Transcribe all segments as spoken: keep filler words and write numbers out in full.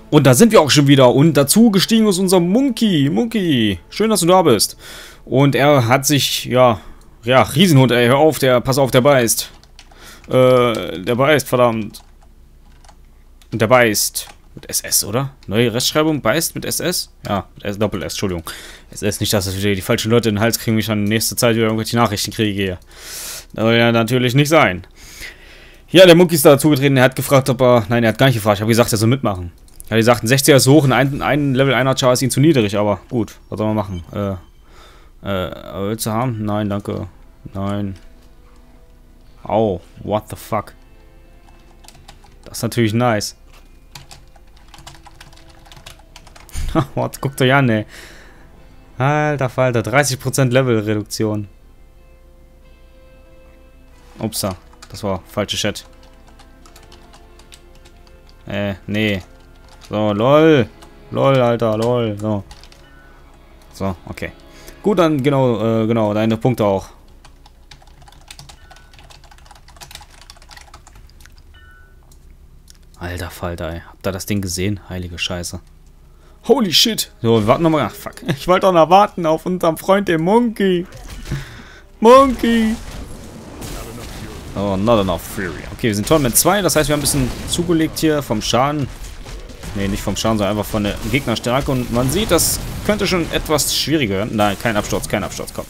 Und da sind wir auch schon wieder. Und dazu gestiegen ist unser Monkey. Monkey, schön, dass du da bist. Und er hat sich, ja, ja, Riesenhund, ey, hör auf, der, pass auf, der beißt. Äh, der beißt, verdammt. Und der beißt. Mit S S, oder? Neue Rechtschreibung, beißt mit S S? Ja, mit S, Doppel-S, Entschuldigung. S S, nicht, dass das wieder die falschen Leute in den Hals kriegen, wie ich dann in nächster Zeit wieder irgendwelche Nachrichten kriege hier. Das soll ja natürlich nicht sein. Ja, der Monkey ist da dazugetreten, er hat gefragt, ob er... Nein, er hat gar nicht gefragt, ich habe gesagt, er soll mitmachen. Ja, die sagten, sechziger ist hoch und ein, ein Level einer Char ist ihm zu niedrig, aber gut, was soll man machen? Äh, äh, willst du haben? Nein, danke. Nein. Au, what the fuck? Das ist natürlich nice. What, guckt euch an, ey. Alter Falter, dreißig Prozent Level-Reduktion. Upsa, das war falsche Chat. Äh, nee. So, lol. Lol, Alter, lol. So. So, okay. Gut, dann genau, äh, genau, deine Punkte auch. Alter Falter, ey. Habt ihr das Ding gesehen? Heilige Scheiße. Holy shit. So, wir warten nochmal. Ach, fuck. Ich wollte doch noch warten auf unseren Freund, den Monkey. Monkey. Oh, not enough Fury. Okay, wir sind Tournament zwei. Das heißt, wir haben ein bisschen zugelegt hier vom Schaden. Ne, nicht vom Schaden, sondern einfach von der Gegnerstärke. Und man sieht, das könnte schon etwas schwieriger werden. Nein, kein Absturz, kein Absturz. Komm.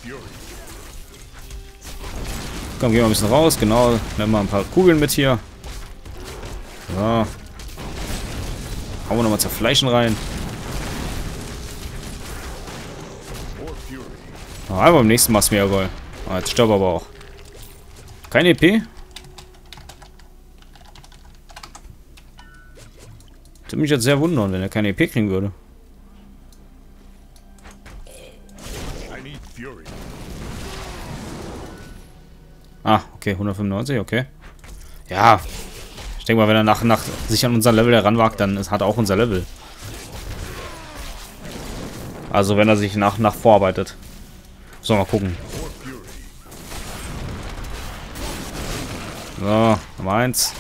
Komm, gehen wir ein bisschen raus. Genau. Nehmen wir ein paar Kugeln mit hier. So. Hauen wir nochmal zerfleischen rein. Oh, einfach beim nächsten Mal Smeargol. Oh, jetzt stirbt aber auch. Kein E P? Würde mich jetzt sehr wundern, wenn er keine E P kriegen würde. Ah, okay, hundertfünfundneunzig, okay. Ja. Ich denke mal, wenn er nach, nach sich an unser Level heranwagt, dann ist, hat er auch unser Level. Also wenn er sich nach, nach vorarbeitet. So, mal gucken. So, Nummer eins.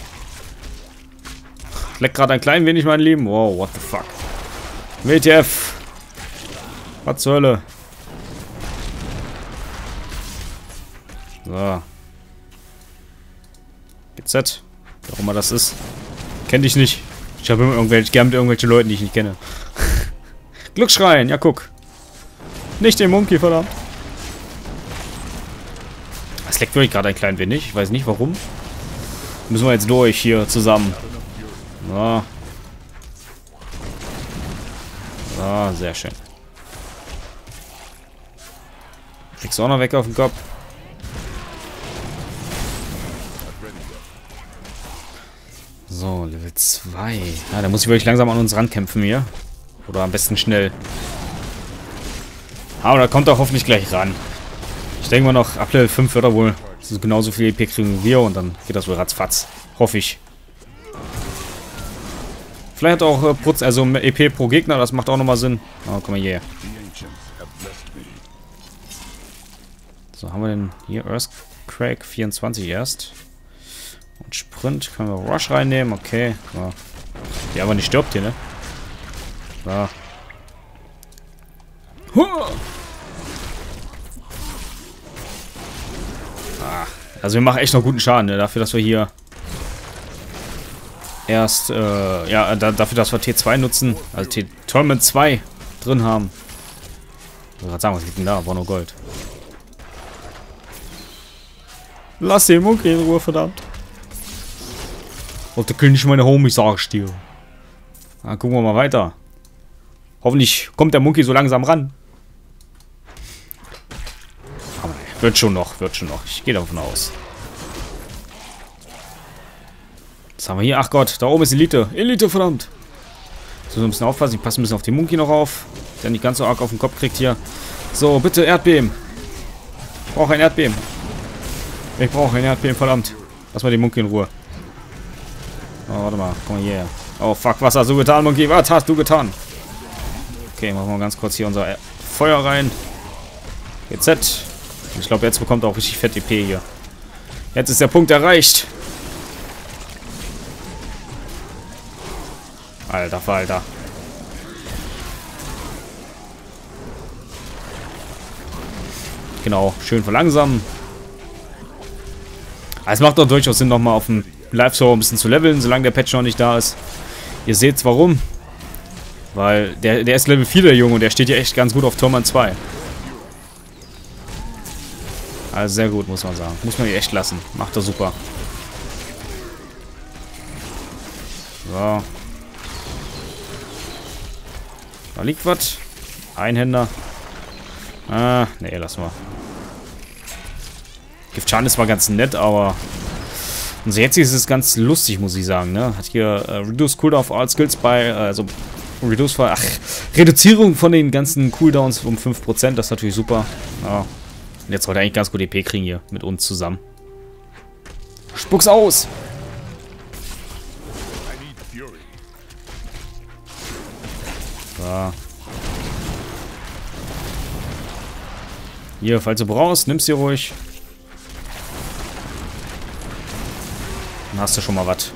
Leckt gerade ein klein wenig, mein Lieben. Wow, what the fuck. W T F. Was zur Hölle. So. G Z. Wer auch immer das ist. Kenn dich nicht. Ich habe immer irgendwelche, gern mit irgendwelchen Leuten, die ich nicht kenne. Glücksschreien, ja guck. Nicht den Monkey, verdammt. Es leckt wirklich gerade ein klein wenig. Ich weiß nicht warum. Müssen wir jetzt durch hier zusammen. So. So, sehr schön. Kriegst du auch noch weg auf den Kopf. So, Level zwei. Ja, da muss ich wirklich langsam an uns rankämpfen hier. Oder am besten schnell. Aber da kommt er hoffentlich gleich ran. Ich denke mal noch, ab Level fünf wird er wohl genauso viel E P kriegen wie wir und dann geht das wohl ratzfatz. Hoffe ich. Vielleicht hat er auch äh, Putz, also E P pro Gegner, das macht auch nochmal Sinn. Oh, guck mal hier. So, haben wir denn hier Earthquake vierundzwanzig erst. Und Sprint können wir Rush reinnehmen, okay. So. Die aber nicht stirbt hier, ne? So. Ah, also wir machen echt noch guten Schaden, ne? Dafür, dass wir hier erst, äh, ja, da, dafür, dass wir T zwei nutzen, also T Tournament zwei drin haben. Ich wollte gerade sagen, was liegt denn da? War nur Gold. Lass den Monkey in Ruhe, verdammt. Und da können nicht meine Homies, sag ich dir. Na, gucken wir mal weiter. Hoffentlich kommt der Monkey so langsam ran. Aber wird schon noch, wird schon noch. Ich gehe davon aus. Was haben wir hier? Ach Gott, da oben ist Elite. Elite, verdammt. So, ein bisschen aufpassen. Ich passe ein bisschen auf den Monkey noch auf. Der nicht ganz so arg auf den Kopf kriegt hier. So, bitte Erdbeben. Ich brauche ein Erdbeben. Ich brauche ein Erdbeben, verdammt. Lass mal den Monkey in Ruhe. Oh, warte mal. Komm mal hierher. Oh, fuck. Was hast du getan, Monkey? Was hast du getan? Okay, machen wir ganz kurz hier unser Feuer rein. G Z. Ich glaube, jetzt bekommt er auch richtig fett E P hier. Jetzt ist der Punkt erreicht. Alter Falter. Genau, schön verlangsamen. Es macht doch durchaus Sinn, nochmal auf dem Live-Server ein bisschen zu leveln, solange der Patch noch nicht da ist. Ihr seht's warum. Weil der, der ist Level vier, der Junge, und der steht hier echt ganz gut auf Torment zwei. Also sehr gut, muss man sagen. Muss man hier echt lassen. Macht er super. So. Da liegt was. Einhänder. Ah, nee, lass mal. Giftschaden ist mal ganz nett, aber unser jetziges ist ganz lustig, muss ich sagen, ne? Hat hier äh, Reduce Cooldown of all Skills bei, äh, also Reduce for, ach, Reduzierung von den ganzen Cooldowns um fünf Prozent, das ist natürlich super. Ja. Und jetzt sollte er eigentlich ganz gut E P kriegen hier mit uns zusammen. Spuck's aus! So. Hier, falls du brauchst, nimmst sie ruhig. Dann hast du schon mal was.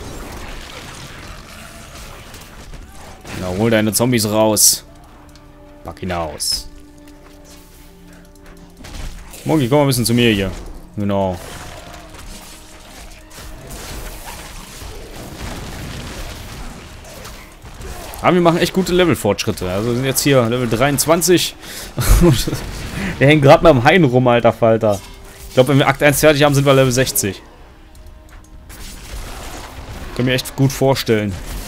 Na, hol deine Zombies raus. Pack ihn aus. Mogi, komm mal ein bisschen zu mir hier. Genau. Aber wir machen echt gute Level-Fortschritte. Also wir sind jetzt hier Level dreiundzwanzig. Wir hängen gerade mal am Hain rum, alter Falter. Ich glaube, wenn wir Akt eins fertig haben, sind wir Level sechzig. Kann mir echt gut vorstellen.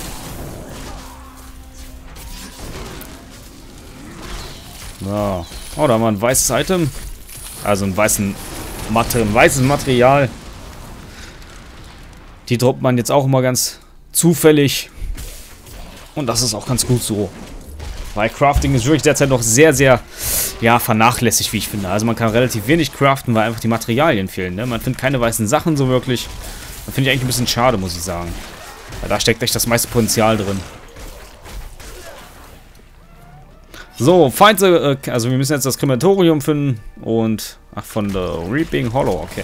So. Oh, da haben wir ein weißes Item. Also ein, weißen Mater ein weißes Material. Die droppt man jetzt auch immer ganz zufällig. Und das ist auch ganz gut so. Weil Crafting ist wirklich derzeit noch sehr, sehr, ja, vernachlässigt, wie ich finde. Also man kann relativ wenig craften, weil einfach die Materialien fehlen. Ne? Man findet keine weißen Sachen so wirklich. Das finde ich eigentlich ein bisschen schade, muss ich sagen. Weil da steckt echt das meiste Potenzial drin. So, Feinde, äh, also wir müssen jetzt das Krematorium finden. Und, ach, von der Reaping Hollow, okay.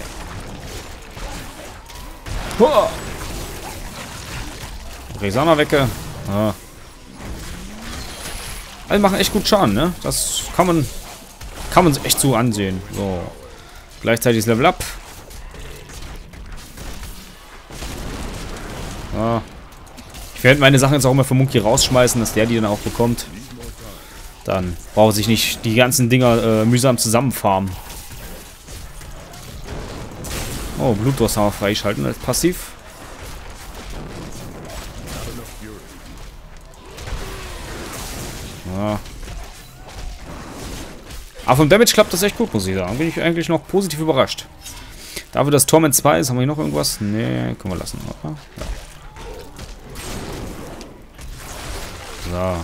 Huh. Resana wecke. Ah. Also machen echt gut Schaden, ne? Das kann man kann man sich echt so ansehen. So. Gleichzeitig ist Level Up. Ja. Ich werde meine Sachen jetzt auch immer für Monkey rausschmeißen, dass der die dann auch bekommt. Dann braucht sich nicht die ganzen Dinger äh, mühsam zusammenfarmen. Oh, Blutdurst haben wir freischalten als Passiv. Ja. Aber vom Damage klappt das echt gut, muss ich sagen. Bin ich eigentlich noch positiv überrascht. Dafür, dass Torment zwei ist, haben wir hier noch irgendwas? Nee, können wir lassen, oder? Ja.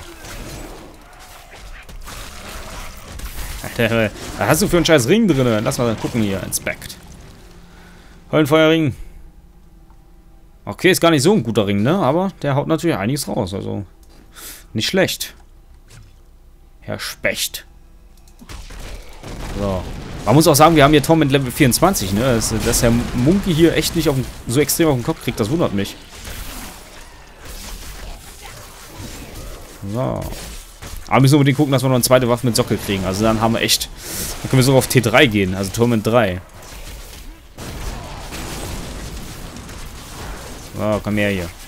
So. Was hast du für einen scheiß Ring drin? Lass mal gucken hier. Inspect. Höllenfeuerring. Okay, ist gar nicht so ein guter Ring, ne? Aber der haut natürlich einiges raus. Also nicht schlecht. Herr Specht. So. Man muss auch sagen, wir haben hier Torment Level vierundzwanzig, ne? Dass, dass der Monkey hier echt nicht auf den, so extrem auf den Kopf kriegt, das wundert mich. So. Aber wir müssen unbedingt gucken, dass wir noch eine zweite Waffe mit Sockel kriegen. Also dann haben wir echt... Dann können wir sogar auf T drei gehen, also Torment drei. So, komm her hier.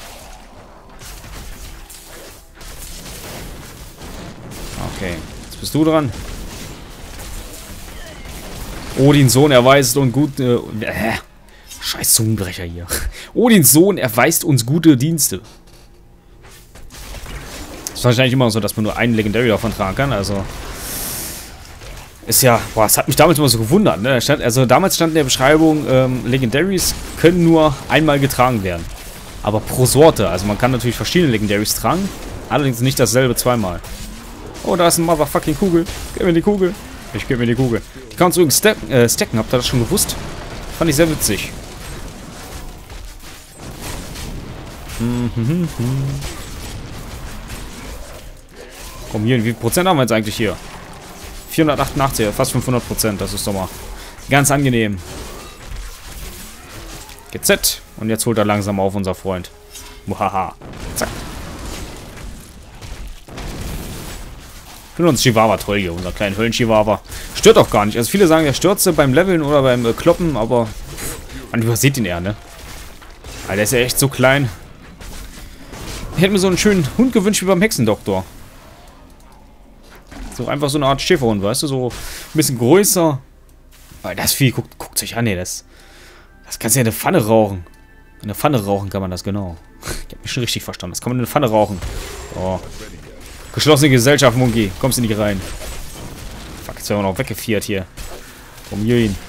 Okay, jetzt bist du dran. Odins Sohn erweist und gut... Äh, äh, scheiß Zungenbrecher hier. Odins Sohn erweist uns gute Dienste. Ist wahrscheinlich immer so, dass man nur einen Legendary davon tragen kann, also... Ist ja... Boah, das hat mich damals immer so gewundert, ne? Stand, also damals stand in der Beschreibung, ähm, Legendaries können nur einmal getragen werden. Aber pro Sorte, also man kann natürlich verschiedene Legendaries tragen, allerdings nicht dasselbe zweimal. Oh, da ist ein Motherfucking Kugel. Gib mir die Kugel. Ich gebe mir die Kugel. Die kann uns übrigens stacken, äh, stacken. Habt ihr das schon gewusst? Fand ich sehr witzig. Hm, hm, hm, hm. Komm, hier, wie viel Prozent haben wir jetzt eigentlich hier? vierhundertachtundachtzig, fast fünfhundert Prozent. Das ist doch mal ganz angenehm. G Z. Und jetzt holt er langsam auf, unser Freund. Muhaha. Zack. finden uns Chihuahua toll hier, unser kleinen Höllen-Chihuahua. Stört auch gar nicht. Also viele sagen, er stört sie beim Leveln oder beim äh, Kloppen, aber pff, man übersieht ihn eher, ne? Weil der ist ja echt so klein. Ich hätte mir so einen schönen Hund gewünscht wie beim Hexendoktor. So einfach so eine Art Schäferhund, weißt du? So ein bisschen größer. Weil das Vieh, guckt, guckt euch an, ey. Das, das kannst du ja in eine Pfanne rauchen. In eine Pfanne rauchen kann man das, genau. Ich hab mich schon richtig verstanden. Das kann man in eine Pfanne rauchen. Oh. Geschlossene Gesellschaft, Monkey. Kommst du nicht rein. Fuck, jetzt werden wir noch weggefiert hier. Komm hier hin.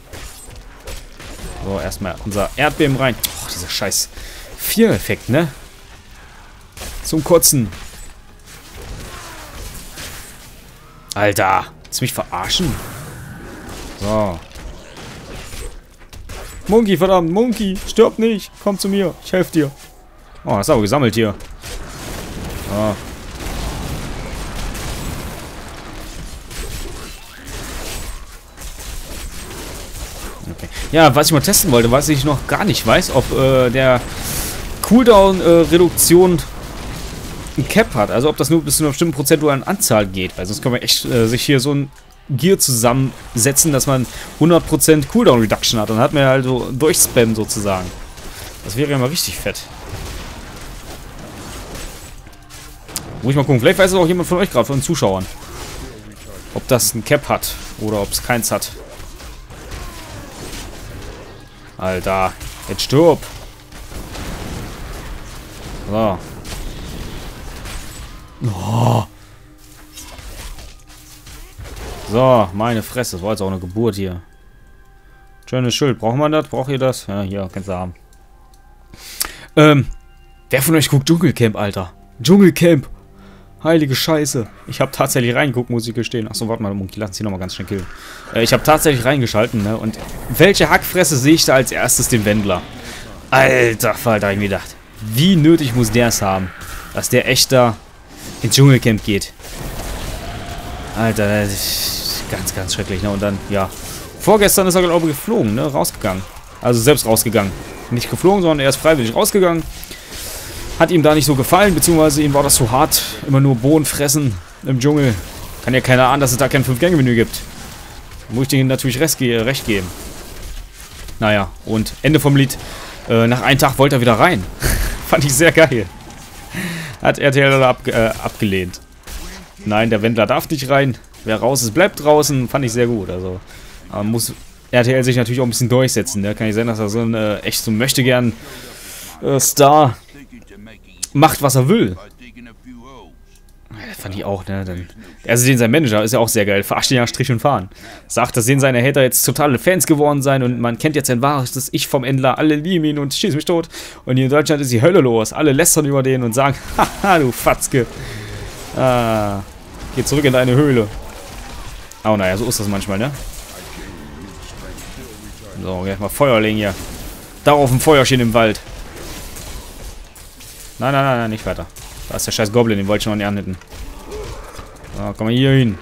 So, erstmal unser Erdbeben rein. Oh, dieser scheiß Vier-Effekt, ne? Zum Kotzen. Alter. Willst du mich verarschen? So. Monkey, verdammt, Monkey. Stirb nicht. Komm zu mir. Ich helfe dir. Oh, das ist aber gesammelt hier. So. Okay. Ja, was ich mal testen wollte, was ich noch gar nicht weiß, ob äh, der Cooldown-Reduktion äh, ein Cap hat. Also ob das nur bis zu einer bestimmten prozentualen Anzahl geht. Weil sonst kann man echt äh, sich hier so ein Gear zusammensetzen, dass man hundert Prozent Cooldown Reduction hat. Dann hat man ja also durchspammen sozusagen. Das wäre ja mal richtig fett. Muss ich mal gucken. Vielleicht weiß es auch jemand von euch gerade, von den Zuschauern. Ob das ein Cap hat oder ob es keins hat. Alter, jetzt stirb. So. Oh. So, meine Fresse. Das war jetzt auch eine Geburt hier. Schönes Schild. Braucht man das? Braucht ihr das? Ja, hier, kannst du haben. Ähm, wer von euch guckt Dschungelcamp, Alter? Dschungelcamp. Heilige Scheiße. Ich habe tatsächlich reingeguckt, muss ich gestehen. Achso, warte mal, Monkey, lass uns hier nochmal ganz schnell killen. Äh, ich habe tatsächlich reingeschalten, ne? Und welche Hackfresse sehe ich da als erstes? Den Wendler. Alter Falter, hab ich mir gedacht. Wie nötig muss der es haben, dass der echt da ins Dschungelcamp geht? Alter, das ist ganz, ganz schrecklich, ne? Und dann, ja. Vorgestern ist er, glaube ich, geflogen, ne? Rausgegangen. Also selbst rausgegangen. Nicht geflogen, sondern er ist freiwillig rausgegangen. Hat ihm da nicht so gefallen, beziehungsweise ihm war das zu hart. Immer nur Bohnen fressen im Dschungel. Kann ja keiner ahnen, dass es da kein fünf-Gänge-Menü gibt. Da muss ich denen natürlich recht geben. Naja, und Ende vom Lied. Äh, nach einem Tag wollte er wieder rein. Fand ich sehr geil. Hat R T L ab, äh, abgelehnt. Nein, der Wendler darf nicht rein. Wer raus ist, bleibt draußen. Fand ich sehr gut. Also äh, muss R T L sich natürlich auch ein bisschen durchsetzen. Ne? Kann nicht sein, dass er so ein äh, echt so möchte gern äh, Star macht, was er will. Das fand ich auch, ne? Dann, also den sein Manager ist ja auch sehr geil. Verarscht ihn ja Strich und Fahren. Sagt, dass sehen seine Hater jetzt totale Fans geworden sein und man kennt jetzt sein wahres Ich vom Endler. Alle lieben ihn und schießen mich tot. Und hier in Deutschland ist die Hölle los. Alle lästern über den und sagen, haha, du Fatzke. Ah, geh zurück in deine Höhle. Oh, naja, so ist das manchmal, ne? So, gleich mal Feuer legen hier. Darauf ein Feuer stehen im Wald. Nein, nein, nein, nein, nicht weiter. Da ist der scheiß Goblin, den wollte ich noch nicht anhitten. So, komm mal hier hin.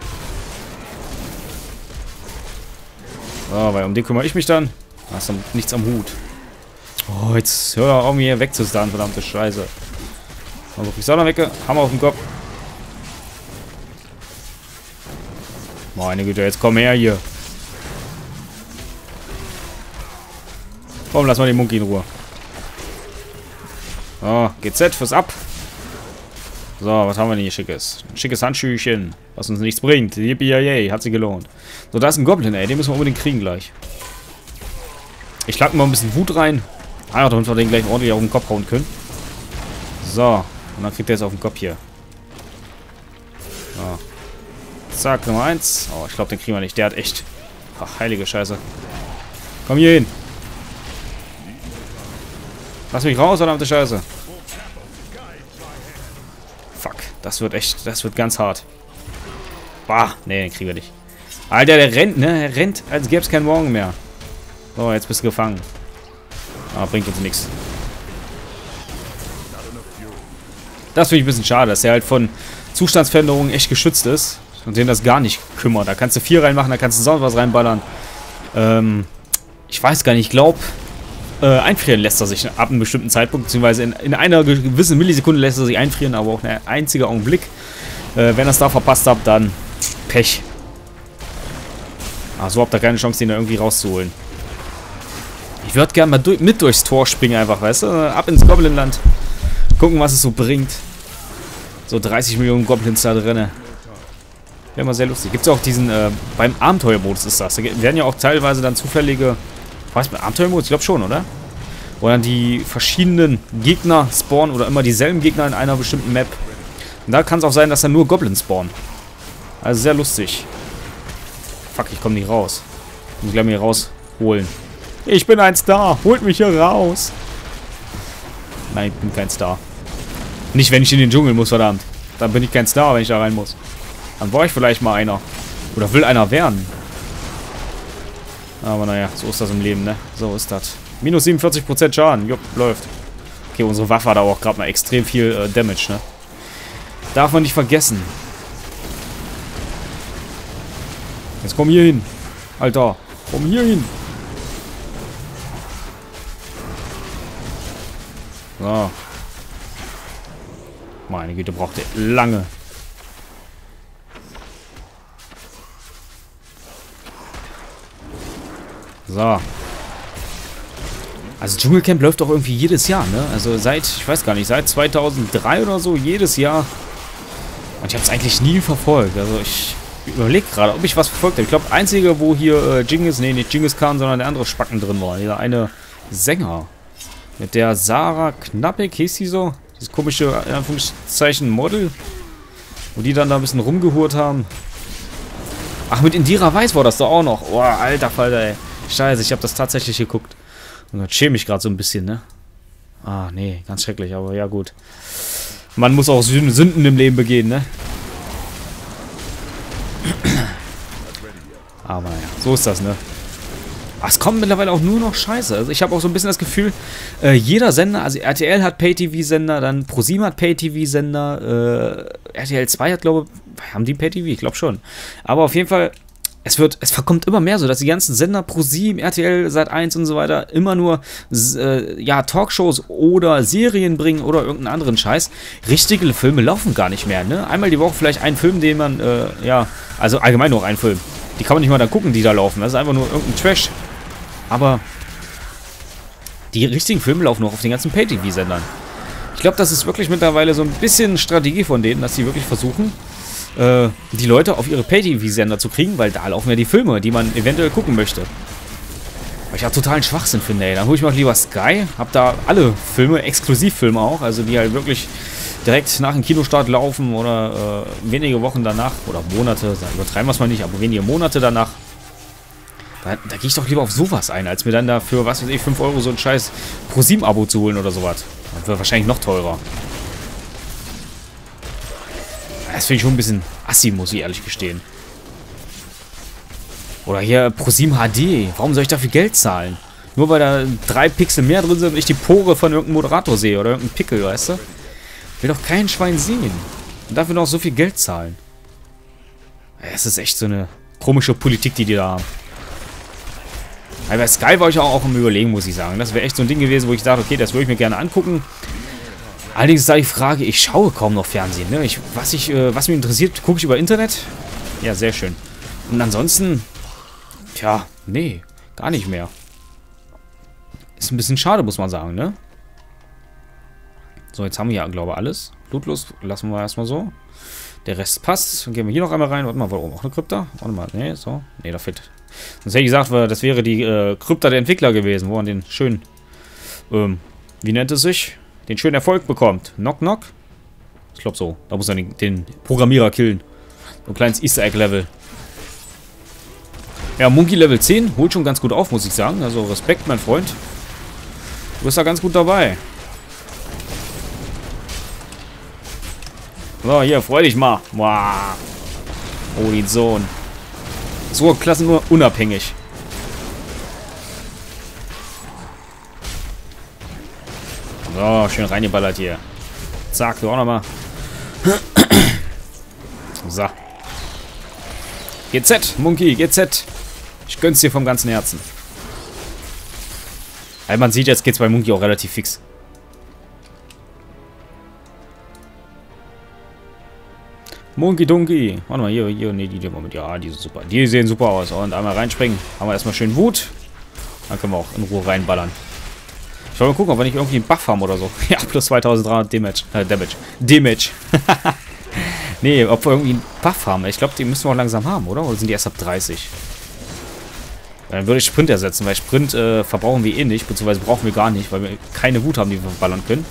So, weil um den kümmere ich mich dann. Da hast du nichts am Hut. Oh, jetzt hör doch auf, mir hier wegzustarren, verdammte Scheiße. So, ich Sonne wecke. Hammer auf den Kopf. Meine Güte, jetzt komm her hier. Komm, lass mal den Monkey in Ruhe. So, G Z fürs Ab. So, was haben wir denn hier Schickes? Ein schickes Handschüchen, was uns nichts bringt. Yippie, hat sich gelohnt. So, da ist ein Goblin, ey. Den müssen wir unbedingt kriegen gleich. Ich schlag mal ein bisschen Wut rein. Ah, damit wir den gleich ordentlich auf den Kopf hauen können. So, und dann kriegt er jetzt auf den Kopf hier. So. Zack, Nummer eins. Oh, ich glaube, den kriegen wir nicht. Der hat echt... Ach, heilige Scheiße. Komm hier hin. Lass mich raus, verdammte Scheiße. Fuck, das wird echt, das wird ganz hart. Bah, nee, den kriegen wir nicht. Alter, der rennt, ne? Er rennt, als gäbe es keinen Morgen mehr. So, jetzt bist du gefangen. Aber bringt uns nichts. Das finde ich ein bisschen schade, dass er halt von Zustandsveränderungen echt geschützt ist. Und den das gar nicht kümmert. Da kannst du vier reinmachen, da kannst du sonst was reinballern. Ähm, ich weiß gar nicht, ich glaube... Äh, einfrieren lässt er sich ab einem bestimmten Zeitpunkt, beziehungsweise in, in einer gewissen Millisekunde lässt er sich einfrieren, aber auch ein einziger Augenblick. Äh, wenn ihr es da verpasst habt, dann Pech. Ah, so habt ihr keine Chance, den da irgendwie rauszuholen. Ich würde gerne mal durch, mit durchs Tor springen einfach, weißt du? Ab ins Goblinland. Gucken, was es so bringt. So dreißig Millionen Goblins da drin. Wäre immer sehr lustig. Gibt es auch diesen, äh, beim Abenteuermodus ist das. Da werden ja auch teilweise dann zufällige... Was, mit Abenteuermodus? Ich glaube schon, oder? Wo dann die verschiedenen Gegner spawnen oder immer dieselben Gegner in einer bestimmten Map. Und da kann es auch sein, dass dann nur Goblins spawnen. Also sehr lustig. Fuck, ich komme nicht raus. Ich muss gleich mal hier rausholen. Ich bin ein Star. Holt mich hier raus. Nein, ich bin kein Star. Nicht, wenn ich in den Dschungel muss, verdammt. Dann bin ich kein Star, wenn ich da rein muss. Dann war ich vielleicht mal einer. Oder will einer werden. Aber naja, so ist das im Leben, ne? So ist das. Minus siebenundvierzig Prozent Schaden. Jupp, läuft. Okay, unsere Waffe hat aber auch gerade mal extrem viel äh, Damage, ne? Darf man nicht vergessen. Jetzt komm hier hin. Alter, komm hier hin. So. Meine Güte, braucht der lange. So. Also Dschungelcamp läuft doch irgendwie jedes Jahr, ne? Also seit, ich weiß gar nicht, seit zweitausenddrei oder so, jedes Jahr. Und ich habe es eigentlich nie verfolgt. Also ich überlege gerade, ob ich was verfolgt habe. Ich glaube, einzige, wo hier äh, Genghis, nee, nicht Genghis Khan, sondern der andere Spacken drin war. Dieser eine Sänger. Mit der Sarah Knappig, hieß sie so? Dieses komische, in Anführungszeichen, Model. Wo die dann da ein bisschen rumgehurt haben. Ach, mit Indira Weiß war das doch auch noch. Oh, alter Falter, ey. Scheiße, ich habe das tatsächlich geguckt. Und das schäme mich gerade so ein bisschen, ne? Ah, nee, ganz schrecklich, aber ja gut. Man muss auch Sünden im Leben begehen, ne? Aber naja, so ist das, ne? Ach, es kommt mittlerweile auch nur noch Scheiße. Also ich habe auch so ein bisschen das Gefühl, äh, jeder Sender, also R T L hat Pay-T V-Sender, dann ProSieben hat Pay-T V-Sender, äh, R T L zwei hat, glaube ich, haben die Pay-T V? Ich glaube schon. Aber auf jeden Fall, es wird, es verkommt immer mehr so, dass die ganzen Sender, ProSieben, R T L, Sat eins und so weiter, immer nur, äh, ja, Talkshows oder Serien bringen oder irgendeinen anderen Scheiß. Richtige Filme laufen gar nicht mehr, ne? Einmal die Woche vielleicht ein Film, den man, äh, ja, also allgemein nur ein Film. Die kann man nicht mal dann gucken, die da laufen. Das ist einfach nur irgendein Trash. Aber die richtigen Filme laufen noch auf den ganzen Pay-T V-Sendern. Ich glaube, das ist wirklich mittlerweile so ein bisschen Strategie von denen, dass sie wirklich versuchen, äh, die Leute auf ihre Pay-T V-Sender zu kriegen, weil da laufen ja die Filme, die man eventuell gucken möchte. Weil ich auch totalen Schwachsinn finde, ey. Dann hole ich mir auch lieber Sky, hab da alle Filme, Exklusivfilme auch, also die halt wirklich direkt nach dem Kinostart laufen oder äh, wenige Wochen danach oder Monate, übertreiben wir es mal nicht, aber wenige Monate danach. Da, da gehe ich doch lieber auf sowas ein, als mir dann dafür, was weiß ich, fünf Euro so ein scheiß ProSieben-Abo zu holen oder sowas. Das wird wahrscheinlich noch teurer. Das finde ich schon ein bisschen assi, muss ich ehrlich gestehen. Oder hier ProSieben H D. Warum soll ich dafür Geld zahlen? Nur weil da drei Pixel mehr drin sind und ich die Pore von irgendeinem Moderator sehe oder irgendeinem Pickel, weißt du? Will doch kein Schwein sehen. Und dafür noch so viel Geld zahlen. Es ist echt so eine komische Politik, die die da haben. Aber bei Sky war ich auch, auch im Überlegen, muss ich sagen. Das wäre echt so ein Ding gewesen, wo ich dachte, okay, das würde ich mir gerne angucken. Allerdings ist da die Frage, ich schaue kaum noch Fernsehen. Ne? Ich, was, ich, äh, was mich interessiert, gucke ich über Internet. Ja, sehr schön. Und ansonsten, tja, nee, gar nicht mehr. Ist ein bisschen schade, muss man sagen, ne? So, jetzt haben wir ja, glaube ich, alles. Blutlos lassen wir erstmal so. Der Rest passt. Dann gehen wir hier noch einmal rein. Warte mal, warum auch eine Krypta? Warte mal, nee, so. Nee, da fehlt. Sonst hätte ich gesagt, das wäre die äh, Krypta der Entwickler gewesen, wo man den schönen, ähm, wie nennt es sich? Den schönen Erfolg bekommt. Knock, knock? Ich glaube so. Da muss man den, den Programmierer killen. So ein kleines Easter Egg Level. Ja, Monkey Level zehn holt schon ganz gut auf, muss ich sagen. Also Respekt, mein Freund. Du bist da ganz gut dabei. So, hier, freu dich mal. Wow. Oh, den Sohn. So, Klassen nur unabhängig. So, schön reingeballert hier. Zack, du auch nochmal. So. G Z, Monkey, G Z. Ich gönn's dir vom ganzen Herzen. Weil man sieht, jetzt geht's bei Monkey auch relativ fix. Monkey Donkey. Warte mal, hier, hier, ne, die, die, Moment, ja, die sind super. Die sehen super aus. Und einmal reinspringen. Haben wir erstmal schön Wut. Dann können wir auch in Ruhe reinballern. Ich wollte mal gucken, ob wir nicht irgendwie einen Buff haben oder so. Ja, plus zweitausenddreihundert Damage. Äh, Damage. Damage. Nee, ob wir irgendwie einen Buff haben. Ich glaube, die müssen wir auch langsam haben, oder? Oder sind die erst ab dreißig? Dann würde ich Sprint ersetzen, weil Sprint äh, verbrauchen wir eh nicht, beziehungsweise brauchen wir gar nicht, weil wir keine Wut haben, die wir ballern können.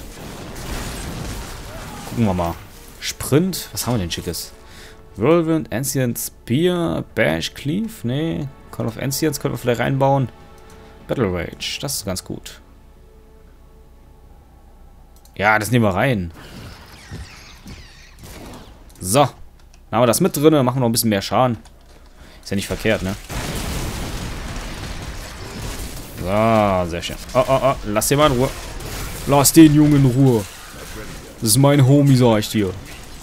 Gucken wir mal. Sprint, was haben wir denn Schickes? Whirlwind, Ancient Spear, Bash, Cleave, nee. Call of Ancients können wir vielleicht reinbauen. Battle Rage, das ist ganz gut. Ja, das nehmen wir rein. So. Dann haben wir das mit drin, machen wir noch ein bisschen mehr Schaden. Ist ja nicht verkehrt, ne? So, sehr schön. Oh, oh, oh, lass den mal in Ruhe. Lass den Jungen in Ruhe. Das ist mein Homie, sag ich dir.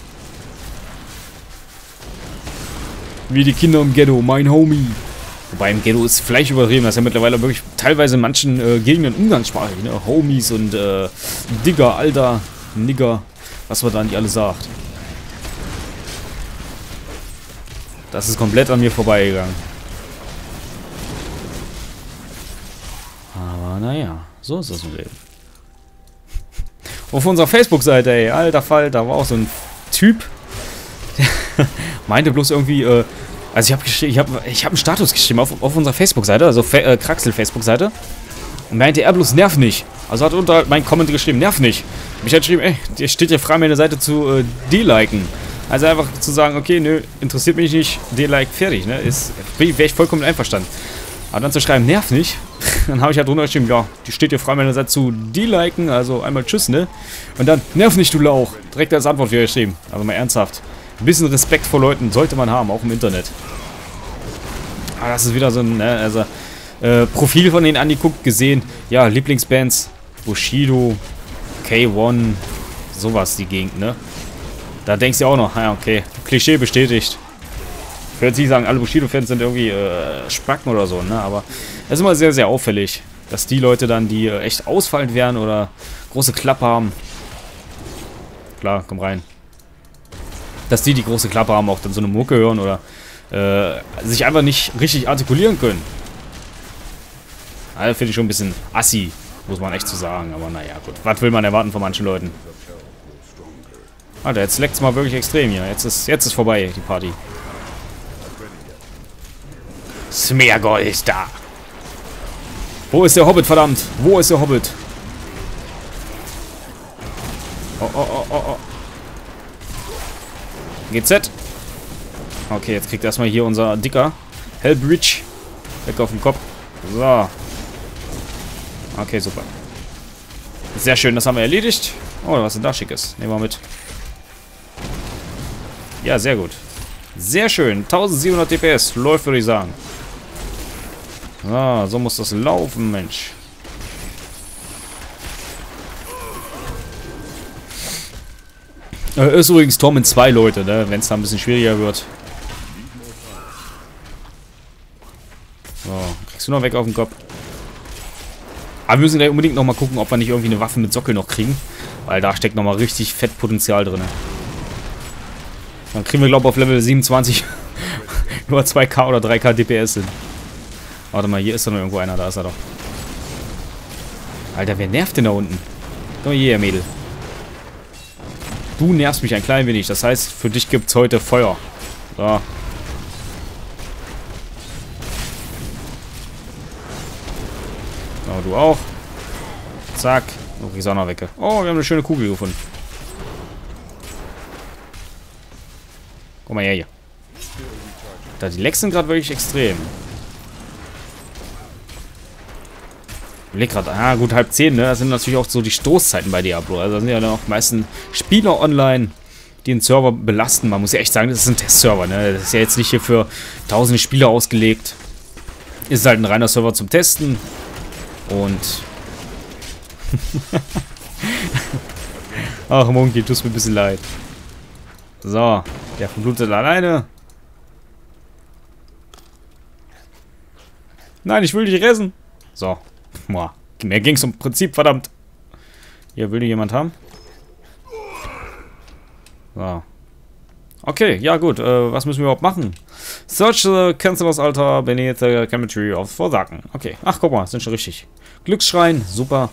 Wie die Kinder im Ghetto, mein Homie. Wobei im Ghetto ist vielleicht übertrieben, das ist ja mittlerweile wirklich teilweise in manchen äh, Gegenden umgangssprachlich, ne? Homies und äh, Digger, Alter, Nigger, was man da nicht alles sagt. Das ist komplett an mir vorbeigegangen. Aber naja, so ist das im Leben. Auf unserer Facebook-Seite, ey, alter Falter, war auch so ein Typ, der meinte bloß irgendwie, äh, also ich habe ich hab, ich hab einen Status geschrieben auf, auf unserer Facebook-Seite, also Fa äh, Kraxel-Facebook-Seite, und meinte er bloß, nerv nicht. Also hat unter mein Comment geschrieben, nerv nicht. Und ich hat geschrieben, ey, dir steht ja frei, meine Seite zu äh, deliken. Also einfach zu sagen, okay, nö, interessiert mich nicht, delike, fertig, ne, ist, wäre ich vollkommen einverstanden. Aber dann zu schreiben, nerv nicht, dann habe ich halt drunter geschrieben, ja, die steht dir frei, meine Seite zu deliken, also einmal tschüss, ne? Und dann, nerv nicht, du Lauch. Direkt als Antwort wieder geschrieben. Also mal ernsthaft. Ein bisschen Respekt vor Leuten sollte man haben, auch im Internet. Aber das ist wieder so ein, ne, also, äh, Profil von denen angeguckt, gesehen, ja, Lieblingsbands, Bushido, K eins, sowas die Gegend, ne? Da denkst du auch noch, ja, okay, Klischee bestätigt. Ich würde jetzt nicht sagen, alle Bushido-Fans sind irgendwie äh, Spacken oder so, ne? Aber es ist immer sehr, sehr auffällig, dass die Leute dann, die äh, echt ausfallend werden oder große Klappe haben. Klar, komm rein. Dass die, die große Klappe haben, auch dann so eine Mucke hören oder äh, sich einfach nicht richtig artikulieren können. Also finde ich schon ein bisschen assi, muss man echt so sagen. Aber naja, gut. Was will man erwarten von manchen Leuten? Alter, jetzt leckt's mal wirklich extrem hier. Jetzt ist, jetzt ist vorbei, die Party. Smeargol ist da. Wo ist der Hobbit, verdammt? Wo ist der Hobbit? Oh, oh, oh, oh, oh. G Z. Okay, jetzt kriegt erstmal hier unser Dicker. Hellbridge. Weg auf den Kopf. So. Okay, super. Sehr schön, das haben wir erledigt. Oh, was ist denn da Schickes? Nehmen wir mit. Ja, sehr gut. Sehr schön. eintausendsiebenhundert D P S. Läuft, würde ich sagen. So, so muss das laufen, Mensch. Äh, ist übrigens Torment zwei Leute, ne? Wenn es da ein bisschen schwieriger wird. So, kriegst du noch weg auf den Kopf. Aber wir müssen gleich unbedingt nochmal gucken, ob wir nicht irgendwie eine Waffe mit Sockel noch kriegen. Weil da steckt nochmal richtig fett Potenzial drin. Dann kriegen wir, glaube ich, auf Level siebenundzwanzig nur zwei K oder drei K D P S hin. Warte mal, hier ist doch noch irgendwo einer. Da ist er doch. Alter, wer nervt denn da unten? Komm mal hierher, Mädel. Du nervst mich ein klein wenig. Das heißt, für dich gibt es heute Feuer. So. So, du auch. Zack. Oh, die Sonne weg. Oh, wir haben eine schöne Kugel gefunden. Guck mal her hier. Da, die Lecks sind gerade wirklich extrem. Ich leg gerade, ah gut, halb zehn, ne? Das sind natürlich auch so die Stoßzeiten bei Diablo. Also da sind ja dann auch die meisten Spieler online, die den Server belasten. Man muss ja echt sagen, das ist ein Testserver, ne? Das ist ja jetzt nicht hier für tausende Spieler ausgelegt. Ist halt ein reiner Server zum Testen. Und... Ach, Monkey, tut mir ein bisschen leid. So, der verblutet alleine. Nein, ich will dich retten. So. Boah. Mehr ging es im Prinzip, verdammt. Hier, will die jemand haben? So. Okay, ja gut, äh, was müssen wir überhaupt machen? Search the Cancerous Altar beneath the Cemetery of Forsaken. Okay, ach guck mal, sind schon richtig. Glücksschrein, super.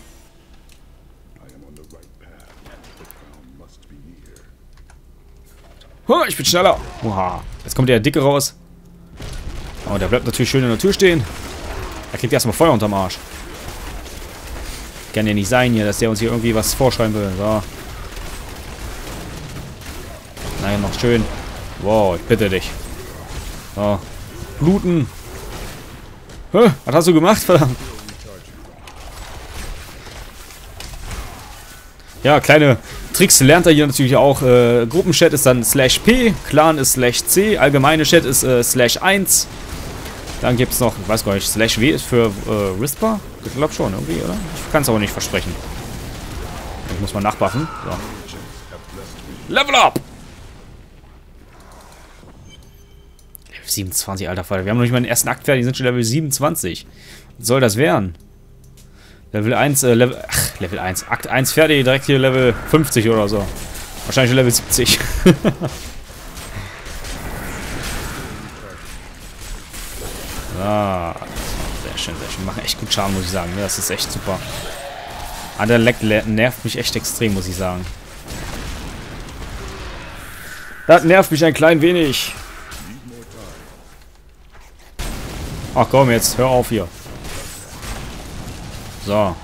Oh, ich bin schneller. Oha, jetzt kommt der Dicke raus. Oh, der bleibt natürlich schön in der Tür stehen. Er kriegt erstmal Feuer unterm Arsch. Kann ja nicht sein hier, dass der uns hier irgendwie was vorschreiben will. So. Nein, noch schön. Wow, ich bitte dich. So. Bluten. Hä? Was hast du gemacht? Verdammt. Ja, kleine Tricks lernt er hier natürlich auch. Äh, Gruppenchat ist dann slash P, Clan ist slash C, allgemeine Chat ist äh, slash eins. Dann gibt es noch, ich weiß gar nicht, slash W ist für äh, Whisper? Ich glaube schon, irgendwie, oder? Ich kann es aber nicht versprechen. Ich muss mal nachbuffen. So. Level up! Level siebenundzwanzig, alter Fall. Wir haben noch nicht mal den ersten Akt fertig, die sind schon Level siebenundzwanzig. Was soll das werden? Level eins, äh, Level, ach, Level eins. Akt eins fertig, direkt hier Level fünfzig oder so. Wahrscheinlich schon Level siebzig. Ah, sehr schön, sehr schön. Machen echt gut Charme, muss ich sagen. Das ist echt super. Ah, der Leck nervt mich echt extrem, muss ich sagen. Das nervt mich ein klein wenig. Ach komm jetzt, hör auf hier. So.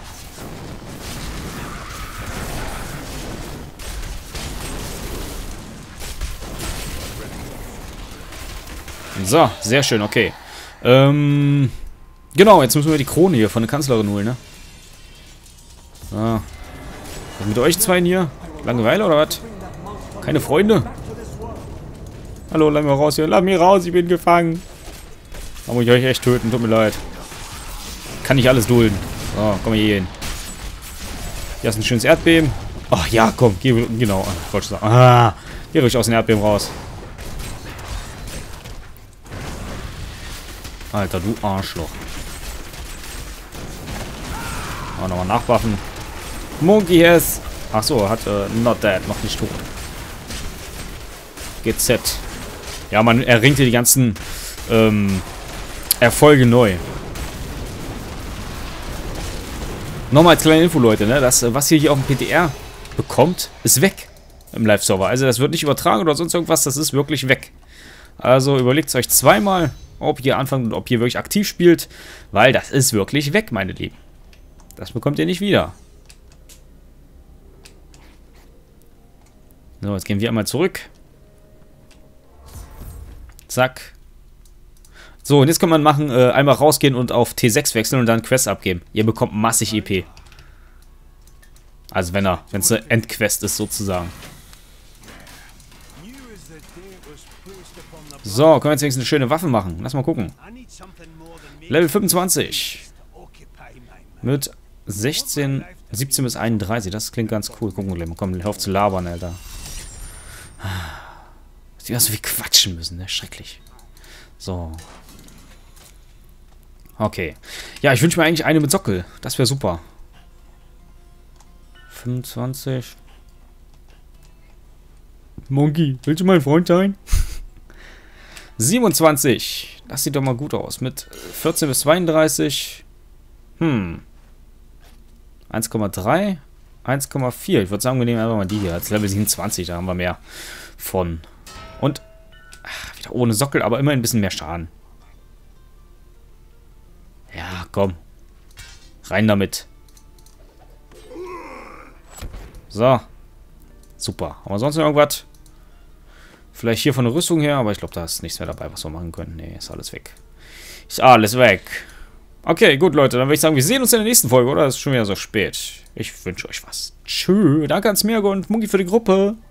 So, sehr schön, okay. Ähm, genau, jetzt müssen wir die Krone hier von der Kanzlerin holen, ne? Ah. Was mit euch zwei hier? Langeweile oder was? Keine Freunde? Hallo, lass mich raus hier. Lass mich raus, ich bin gefangen. Da muss ich euch echt töten, tut mir leid. Kann nicht alles dulden. So, komm hier hin. Hier ist ein schönes Erdbeben. Ach ja, komm, geh, genau. Ich wollte sagen. Ah, geh ruhig aus dem Erdbeben raus. Alter, du Arschloch. Oh, nochmal nachwaffen. Monkey has. Achso, hat äh, not dead, noch nicht tot. G Z. Ja, man erringt hier die ganzen ähm, Erfolge neu. Nochmal als kleine Info, Leute, ne? Das, was ihr hier auf dem P T R bekommt, ist weg im Live-Server. Also das wird nicht übertragen oder sonst irgendwas, das ist wirklich weg. Also überlegt es euch zweimal, ob ihr anfangt und ob ihr wirklich aktiv spielt, weil das ist wirklich weg, meine Lieben. Das bekommt ihr nicht wieder. So, jetzt gehen wir einmal zurück. Zack. So, und jetzt kann man machen, äh, einmal rausgehen und auf T sechs wechseln und dann Quest abgeben. Ihr bekommt massig E P. Also wenn er, wenn es eine Endquest ist sozusagen. So, können wir jetzt wenigstens eine schöne Waffe machen. Lass mal gucken. Level fünfundzwanzig. Mit sechzehn, siebzehn bis einunddreißig. Das klingt ganz cool. Gucken wir gleich mal. Komm, hör auf zu labern, Alter. Die haben so viel quatschen müssen, ne? Schrecklich. So. Okay. Ja, ich wünsche mir eigentlich eine mit Sockel. Das wäre super. fünfundzwanzig. Monkey, willst du mein Freund sein? siebenundzwanzig. Das sieht doch mal gut aus. Mit vierzehn bis zweiunddreißig. Hm. eins Komma drei. eins Komma vier. Ich würde sagen, wir nehmen einfach mal die hier. Als Level siebenundzwanzig. Da haben wir mehr von. Und ach, wieder ohne Sockel, aber immer ein bisschen mehr Schaden. Ja, komm. Rein damit. So. Super. Haben wir sonst noch irgendwas? Vielleicht hier von der Rüstung her, aber ich glaube, da ist nichts mehr dabei, was wir machen können. Nee, ist alles weg. Ist alles weg. Okay, gut, Leute. Dann würde ich sagen, wir sehen uns in der nächsten Folge, oder? Es ist schon wieder so spät. Ich wünsche euch was. Tschö. Danke ans Mirgo und Monkey für die Gruppe.